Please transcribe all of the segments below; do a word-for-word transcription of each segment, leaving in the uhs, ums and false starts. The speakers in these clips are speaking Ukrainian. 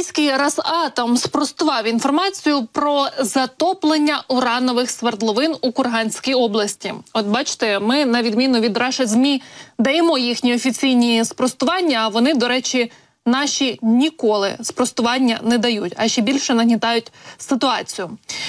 Російський Росатом спростував інформацію про затоплення уранових свердловин у Курганській області. От бачите, ми, на відміну від Раша ЗМІ, даємо їхні офіційні спростування, а вони, до речі, наші ніколи спростування не дають, а ще більше нагнітають ситуацію.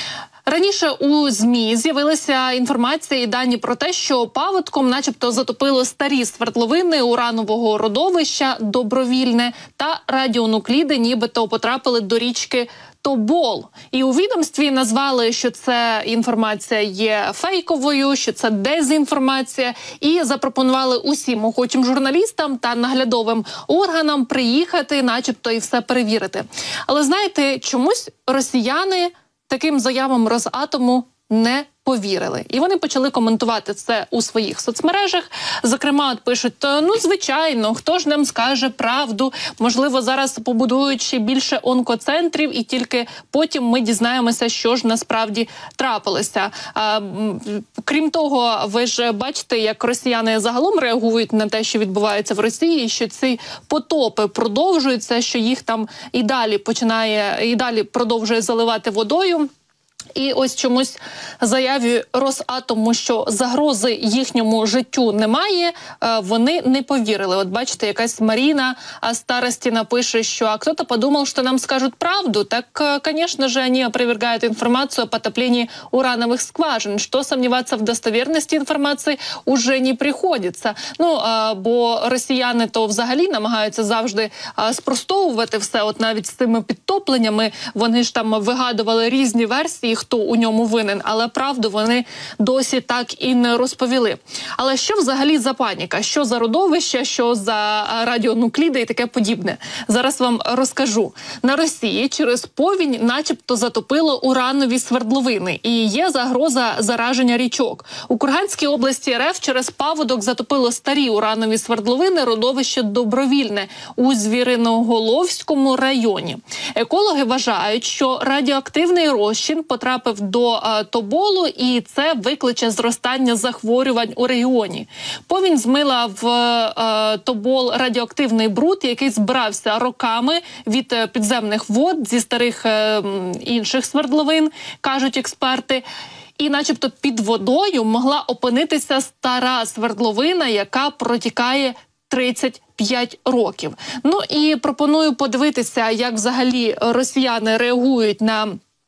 Раніше у ЗМІ з'явилася інформація і дані про те, що паводком начебто затопило старі свердловини уранового родовища «Добровільне» та радіонукліди нібито потрапили до річки Тобол. І у відомстві назвали, що це інформація є фейковою, що це дезінформація, і запропонували усім охочим журналістам та наглядовим органам приїхати, начебто, і все перевірити. Але знаєте, чомусь росіяни таким заявам Росатому не повірили. І вони почали коментувати це у своїх соцмережах. Зокрема, от пишуть, ну, звичайно, хто ж нам скаже правду? Можливо, зараз побудують ще більше онкоцентрів, і тільки потім ми дізнаємося, що ж насправді трапилося. А, крім того, ви ж бачите, як росіяни загалом реагують на те, що відбувається в Росії, що ці потопи продовжуються, що їх там і далі починає, і далі продовжує заливати водою. І ось чомусь заяві Росатому, що загрози їхньому життю немає, вони не повірили. От бачите, якась Марина Старостіна пише, що «А кто-то подумал, что нам скажут правду». Так, конечно же, они опровергают информацию о потоплении урановых скважин. Что сомневаться в достоверности информации уже не приходится. Ну, бо росіяни то взагалі намагаються завжди спростовувати все. От навіть з цими підтопленнями вони ж там вигадували різні версії, хто у ньому винен, але правду вони досі так і не розповіли. Але що взагалі за паніка? Що за родовище, що за радіонукліди і таке подібне? Зараз вам розкажу. На Росії через повінь начебто затопило уранові свердловини і є загроза зараження річок. У Курганській області РФ через паводок затопило старі уранові свердловини родовище «Добровільне» у Звіриноголовському районі. Екологи вважають, що радіоактивний розчин потрапив до а, Тоболу, і це викличе зростання захворювань у регіоні. Повінь змила в а, Тобол радіоактивний бруд, який збирався роками від а, підземних вод зі старих а, інших свердловин, кажуть експерти. І начебто під водою могла опинитися стара свердловина, яка протікає тридцять п'ять років. Ну і пропоную подивитися, як взагалі росіяни реагують на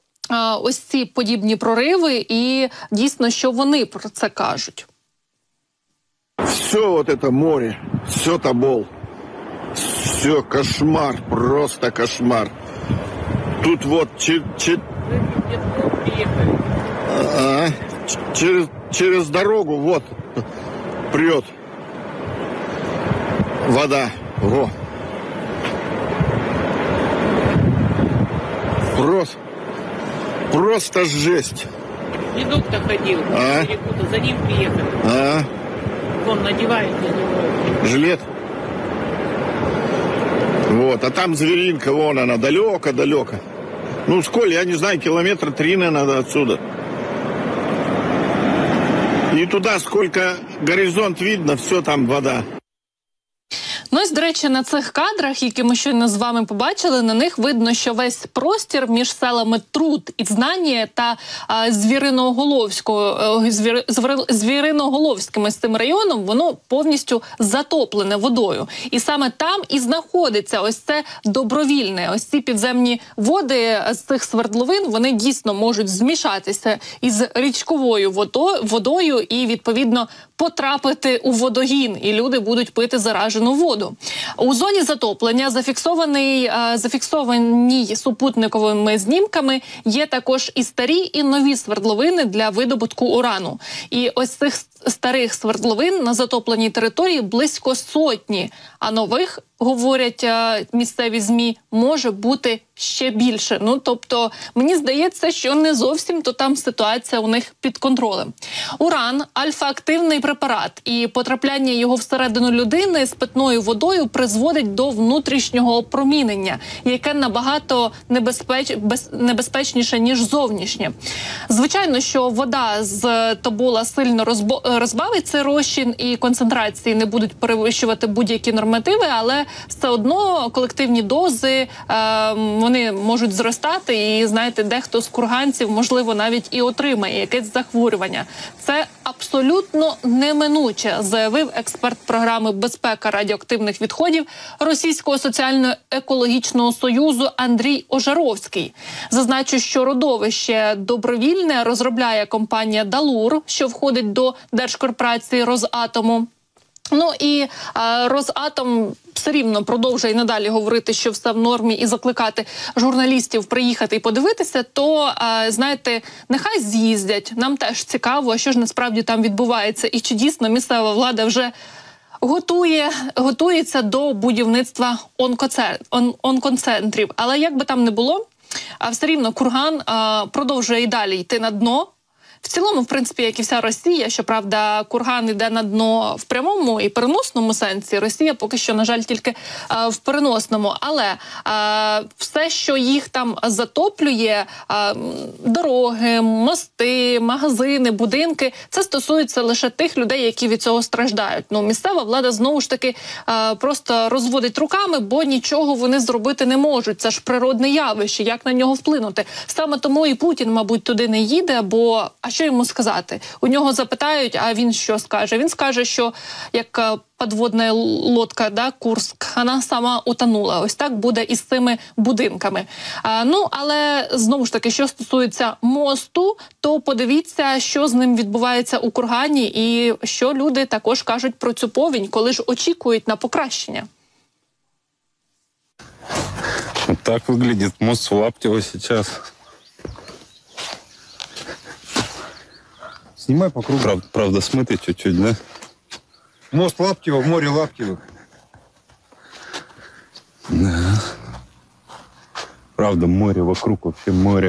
а, ось ці подібні прориви і дійсно, що вони про це кажуть. Все вот это море, все Тобол, все кошмар, просто кошмар. Тут вот че, че... А, через, через дорогу вот прет вода. Во. Просто, просто жесть. Дедок-то ходил, а? за ним приехали. А? Он надевает на него жилет. Вот, а там зверинка, вон она, далеко-далеко. Ну, сколь, я не знаю, километра три, наверное, отсюда. И туда сколько горизонт видно, все там вода. Ну, ось, до речі, на цих кадрах, які ми щойно з вами побачили, на них видно, що весь простір між селами Труд і Знання та а, Звіриноголовського, звір, Звіриноголовським ось цим районом, воно повністю затоплене водою. І саме там і знаходиться ось це Добровільне. Ось ці підземні води з цих свердловин, вони дійсно можуть змішатися із річковою водою і, відповідно, потрапити у водогін, і люди будуть пити заражену воду. У зоні затоплення зафіксований, зафіксовані супутниковими знімками є також і старі, і нові свердловини для видобутку урану. І ось цих старих свердловин на затопленій території близько сотні, а нових, говорять місцеві ЗМІ, може бути ще більше. Ну, тобто, мені здається, що не зовсім то там ситуація у них під контролем. Уран – альфа-активний препарат, і потрапляння його всередину людини з питною водою призводить до внутрішнього опромінення, яке набагато небезпеч... без... небезпечніше, ніж зовнішнє. Звичайно, що вода з Тобола сильно розбо... думаю, розбавить цей розчин і концентрації не будуть перевищувати будь-які нормативи, але все одно колективні дози, е, вони можуть зростати, і, знаєте, дехто з курганців, можливо, навіть і отримає якесь захворювання. Це абсолютно неминуче, заявив експерт програми «Безпека радіоактивних відходів» Російського соціально-екологічного союзу Андрій Ожаровський. Зазначу, що родовище добровільне розробляє компанія «Далур», що входить до держкорпорації «Росатому». Ну і а, Росатом все рівно продовжує і надалі говорити, що все в нормі, і закликати журналістів приїхати і подивитися, то, а, знаєте, нехай з'їздять. Нам теж цікаво, що ж насправді там відбувається, і чи дійсно місцева влада вже готує, готується до будівництва онкоцентрів. Он, онкоцентрів. Але як би там не було, а все рівно Курган а, продовжує і далі йти на дно. В цілому, в принципі, як і вся Росія, щоправда, Курган йде на дно в прямому і переносному сенсі. Росія поки що, на жаль, тільки а, в переносному. Але а, все, що їх там затоплює, а, дороги, мости, магазини, будинки, це стосується лише тих людей, які від цього страждають. Ну, місцева влада, знову ж таки, а, просто розводить руками, бо нічого вони зробити не можуть. Це ж природне явище, як на нього вплинути. Саме тому і Путін, мабуть, туди не їде, бо... А що йому сказати? У нього запитають, а він що скаже? Він скаже, що як підводна лодка, да, Курськ, вона сама утонула. Ось так буде із цими будинками. А, ну, але, знову ж таки, що стосується мосту, то подивіться, що з ним відбувається у Кургані, і що люди також кажуть про цю повінь, коли ж очікують на покращення. Вот так выглядит мост в Лаптево сейчас. Снимай по кругу. Правда, правда смытый чуть-чуть, да? Мост Лаптево, море Лаптевых. Да. Правда, море вокруг, вообще море.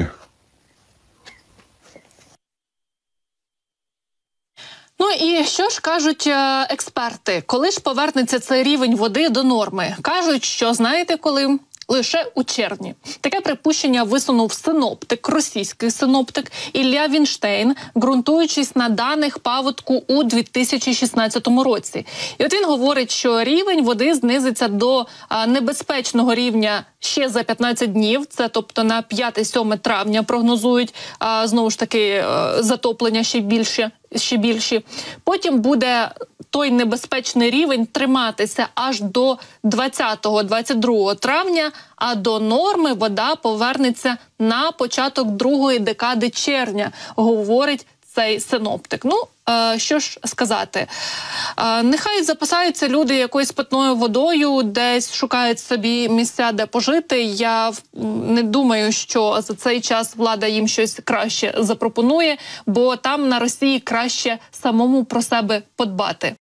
Ну і що ж кажуть е, експерти? Коли ж повернеться цей рівень води до норми? Кажуть, що знаєте коли? Лише у червні. Таке припущення висунув синоптик, російський синоптик Ілля Вінштейн, ґрунтуючись на даних паводку у дві тисячі шістнадцятому році. І от він говорить, що рівень води знизиться до а, небезпечного рівня ще за п'ятнадцять днів, це тобто на п'яте-сьоме травня прогнозують, а, знову ж таки, а, затоплення ще більше, ще більші. Потім буде той небезпечний рівень триматися аж до двадцятого-двадцять другого травня, а до норми вода повернеться на початок другої декади червня, говорить цей синоптик. Ну, е, що ж сказати. Е, нехай запасаються люди якоюсь питною водою, десь шукають собі місця, де пожити. Я не думаю, що за цей час влада їм щось краще запропонує, бо там на Росії краще самому про себе подбати.